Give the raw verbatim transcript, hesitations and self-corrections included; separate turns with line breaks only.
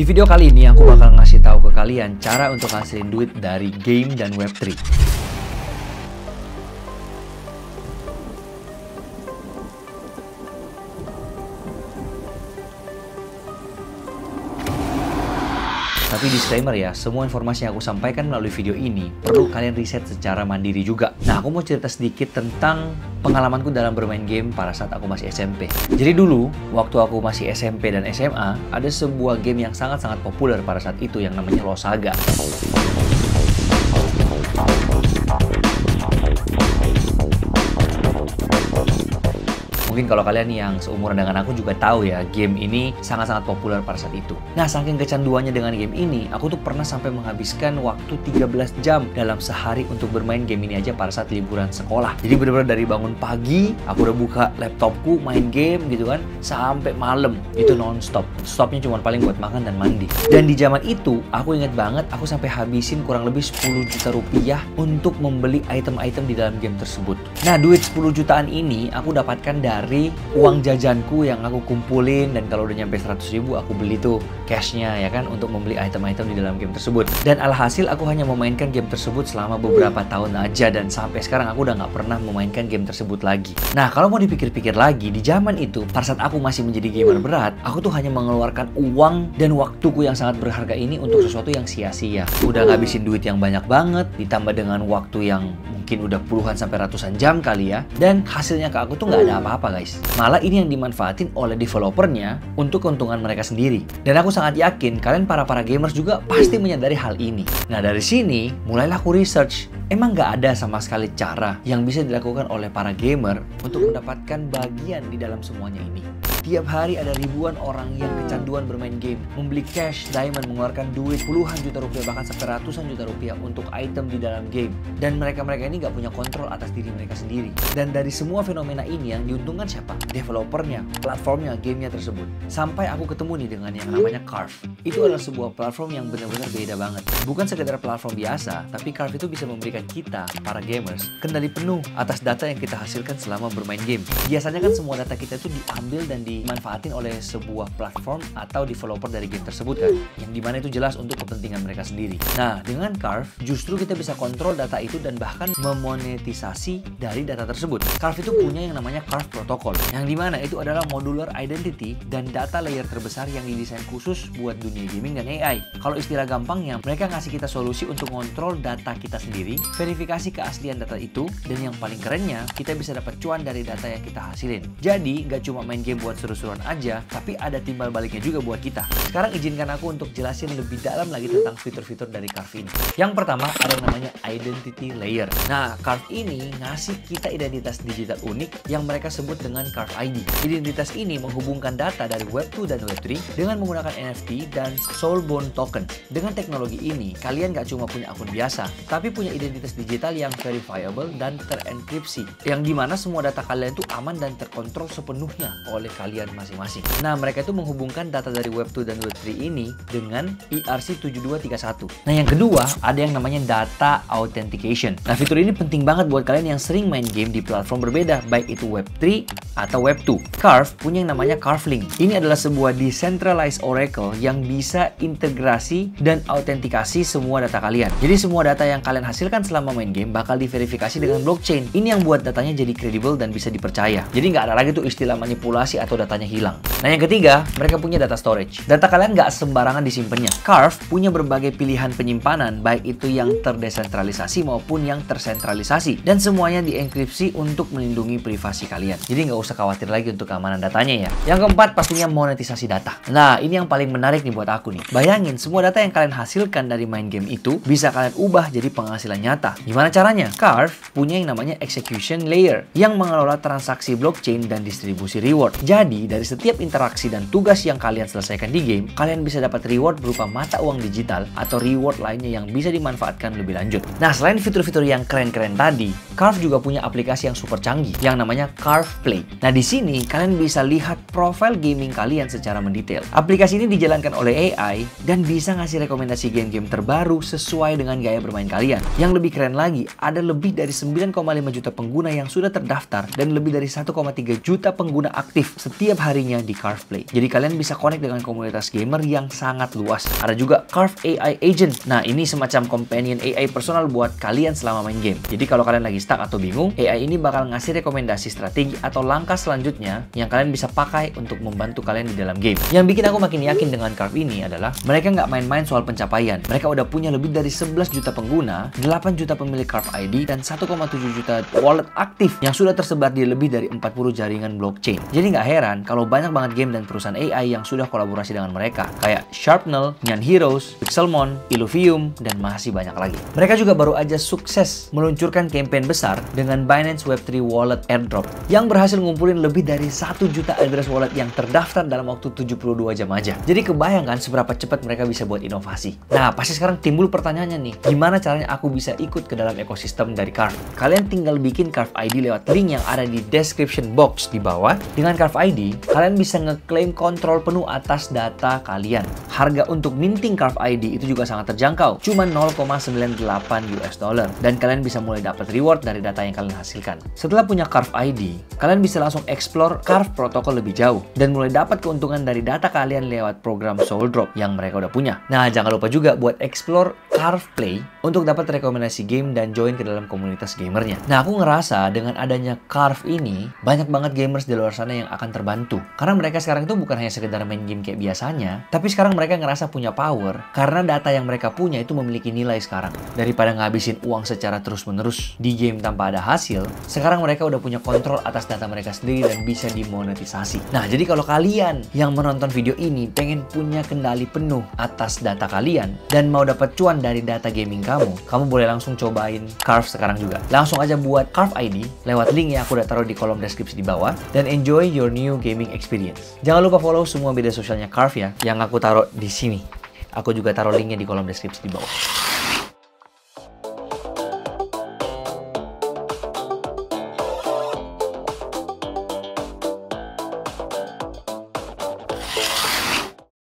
Di video kali ini aku bakal ngasih tahu ke kalian cara untuk ngasilin duit dari game dan web tiga. Tapi disclaimer ya, semua informasi yang aku sampaikan melalui video ini perlu kalian riset secara mandiri juga. Nah, aku mau cerita sedikit tentang pengalamanku dalam bermain game pada saat aku masih S M P. Jadi dulu, waktu aku masih S M P dan S M A, ada sebuah game yang sangat-sangat populer pada saat itu yang namanya Losaga. Mungkin kalau kalian yang seumuran dengan aku juga tahu ya, game ini sangat-sangat populer pada saat itu. Nah, saking kecanduannya dengan game ini, aku tuh pernah sampai menghabiskan waktu tiga belas jam dalam sehari untuk bermain game ini aja pada saat liburan sekolah. Jadi bener-bener dari bangun pagi, aku udah buka laptopku, main game gitu kan, sampai malam. Itu non-stop. Stopnya cuma paling buat makan dan mandi. Dan di zaman itu, aku ingat banget, aku sampai habisin kurang lebih sepuluh juta rupiah untuk membeli item-item di dalam game tersebut. Nah, duit sepuluh jutaan ini aku dapatkan dari dari uang jajanku yang aku kumpulin, dan kalau udah nyampe seratus ribu aku beli tuh cashnya ya kan untuk membeli item-item di dalam game tersebut. Dan alhasil aku hanya memainkan game tersebut selama beberapa tahun aja, dan sampai sekarang aku udah nggak pernah memainkan game tersebut lagi. Nah, kalau mau dipikir-pikir lagi, di zaman itu pada saat aku masih menjadi gamer berat, aku tuh hanya mengeluarkan uang dan waktuku yang sangat berharga ini untuk sesuatu yang sia-sia. Udah ngabisin duit yang banyak banget, ditambah dengan waktu yang mungkin udah puluhan sampai ratusan jam kali ya, dan hasilnya ke aku tuh nggak ada apa-apa guys. Malah ini yang dimanfaatin oleh developernya untuk keuntungan mereka sendiri. Dan aku sangat yakin kalian para-para gamers juga pasti menyadari hal ini. Nah, dari sini mulailah aku research. Emang nggak ada sama sekali cara yang bisa dilakukan oleh para gamer untuk mendapatkan bagian di dalam semuanya ini. Tiap hari ada ribuan orang yang kecanduan bermain game, membeli cash, diamond, mengeluarkan duit puluhan juta rupiah, bahkan sampai ratusan juta rupiah untuk item di dalam game. Dan mereka-mereka ini nggak punya kontrol atas diri mereka sendiri. Dan dari semua fenomena ini yang diuntungkan siapa? Developernya, platformnya, gamenya tersebut. Sampai aku ketemu nih dengan yang namanya Carve. Itu adalah sebuah platform yang benar-benar beda banget. Bukan sekedar platform biasa, tapi Carve itu bisa memberikan kita, para gamers, kendali penuh atas data yang kita hasilkan selama bermain game. Biasanya kan semua data kita itu diambil dan dimanfaatin oleh sebuah platform atau developer dari game tersebut kan, yang dimana itu jelas untuk kepentingan mereka sendiri. Nah, dengan Carve justru kita bisa kontrol data itu dan bahkan memonetisasi dari data tersebut. Carve itu punya yang namanya Carve Protocol, yang dimana itu adalah modular identity dan data layer terbesar yang didesain khusus buat dunia gaming dan A I. Kalau istilah gampangnya, mereka ngasih kita solusi untuk kontrol data kita sendiri, verifikasi keaslian data itu, dan yang paling kerennya, kita bisa dapat cuan dari data yang kita hasilin. Jadi, gak cuma main game buat seru-seruan aja, tapi ada timbal baliknya juga buat kita. Sekarang izinkan aku untuk jelasin lebih dalam lagi tentang fitur-fitur dari Carve ini. Yang pertama ada yang namanya Identity Layer. Nah, Carve ini ngasih kita identitas digital unik yang mereka sebut dengan Carve I D. Identitas ini menghubungkan data dari web dua dan web tiga dengan menggunakan N F T dan Soulbound Token. Dengan teknologi ini, kalian gak cuma punya akun biasa, tapi punya identitas digital yang verifiable dan terenkripsi, yang dimana semua data kalian itu aman dan terkontrol sepenuhnya oleh kalian masing-masing. Nah, mereka itu menghubungkan data dari web dua dan web tiga ini dengan E R C tujuh dua tiga satu. Nah, yang kedua ada yang namanya Data Authentication. Nah, fitur ini penting banget buat kalian yang sering main game di platform berbeda, baik itu web tiga atau web dua. Carve punya yang namanya Carve Link. Ini adalah sebuah decentralized oracle yang bisa integrasi dan autentikasi semua data kalian. Jadi semua data yang kalian hasilkan selama main game bakal diverifikasi dengan blockchain. Ini yang buat datanya jadi kredibel dan bisa dipercaya. Jadi nggak ada lagi tuh istilah manipulasi atau datanya hilang. Nah, yang ketiga, mereka punya data storage. Data kalian nggak sembarangan disimpannya. Carve punya berbagai pilihan penyimpanan, baik itu yang terdesentralisasi maupun yang tersentralisasi, dan semuanya dienkripsi untuk melindungi privasi kalian. Jadi nggak usah khawatir lagi untuk keamanan datanya ya. Yang keempat pastinya monetisasi data. Nah, ini yang paling menarik nih buat aku nih. Bayangin semua data yang kalian hasilkan dari main game itu bisa kalian ubah jadi penghasilan nyata. Gimana caranya? Carve punya yang namanya execution layer yang mengelola transaksi blockchain dan distribusi reward. Jadi dari setiap interaksi dan tugas yang kalian selesaikan di game, kalian bisa dapat reward berupa mata uang digital atau reward lainnya yang bisa dimanfaatkan lebih lanjut. Nah, selain fitur-fitur yang keren-keren tadi, Carve juga punya aplikasi yang super canggih yang namanya Carve Play. Nah, di sini kalian bisa lihat profil gaming kalian secara mendetail. Aplikasi ini dijalankan oleh A I dan bisa ngasih rekomendasi game-game terbaru sesuai dengan gaya bermain kalian. Yang lebih keren lagi, ada lebih dari sembilan koma lima juta pengguna yang sudah terdaftar dan lebih dari satu koma tiga juta pengguna aktif setiap setiap harinya di Carve Play. Jadi kalian bisa connect dengan komunitas gamer yang sangat luas. Ada juga Carve A I Agent. Nah, ini semacam companion A I personal buat kalian selama main game. Jadi kalau kalian lagi stuck atau bingung, A I ini bakal ngasih rekomendasi strategi atau langkah selanjutnya yang kalian bisa pakai untuk membantu kalian di dalam game. Yang bikin aku makin yakin dengan Carve ini adalah mereka nggak main-main soal pencapaian. Mereka udah punya lebih dari sebelas juta pengguna, delapan juta pemilik Carve I D, dan satu koma tujuh juta wallet aktif yang sudah tersebar di lebih dari empat puluh jaringan blockchain. Jadi nggak heran kalau banyak banget game dan perusahaan A I yang sudah kolaborasi dengan mereka, kayak Sharpnel, Nyan Heroes, Pixelmon, Illuvium, dan masih banyak lagi. Mereka juga baru aja sukses meluncurkan campaign besar dengan Binance Web tiga Wallet Airdrop yang berhasil ngumpulin lebih dari satu juta address wallet yang terdaftar dalam waktu tujuh puluh dua jam aja. Jadi kebayangkan seberapa cepat mereka bisa buat inovasi. Nah, pasti sekarang timbul pertanyaannya nih, gimana caranya aku bisa ikut ke dalam ekosistem dari Carve? Kalian tinggal bikin Carve I D lewat link yang ada di description box di bawah. Dengan Carve I D, kalian bisa ngeklaim kontrol penuh atas data kalian. Harga untuk minting Carve I D itu juga sangat terjangkau, cuma nol koma sembilan delapan U S dollar, dan kalian bisa mulai dapat reward dari data yang kalian hasilkan. Setelah punya Carve I D, kalian bisa langsung explore Carve protokol lebih jauh dan mulai dapat keuntungan dari data kalian lewat program Soul Drop yang mereka udah punya. Nah, jangan lupa juga buat explore Carve Play untuk dapat rekomendasi game dan join ke dalam komunitas gamernya. Nah, aku ngerasa dengan adanya Carve ini, banyak banget gamers di luar sana yang akan terbantu. Karena mereka sekarang itu bukan hanya sekedar main game kayak biasanya, tapi sekarang mereka ngerasa punya power karena data yang mereka punya itu memiliki nilai sekarang. Daripada ngabisin uang secara terus-menerus di game tanpa ada hasil, sekarang mereka udah punya kontrol atas data mereka sendiri dan bisa dimonetisasi. Nah, jadi kalau kalian yang menonton video ini pengen punya kendali penuh atas data kalian dan mau dapat cuan dari data gaming kamu, kamu boleh langsung cobain Carve sekarang juga. Langsung aja buat Carve I D lewat link yang aku udah taruh di kolom deskripsi di bawah dan enjoy your new gaming experience. Jangan lupa follow semua media sosialnya Carve ya, yang aku taruh di sini. Aku juga taruh linknya di kolom deskripsi di bawah.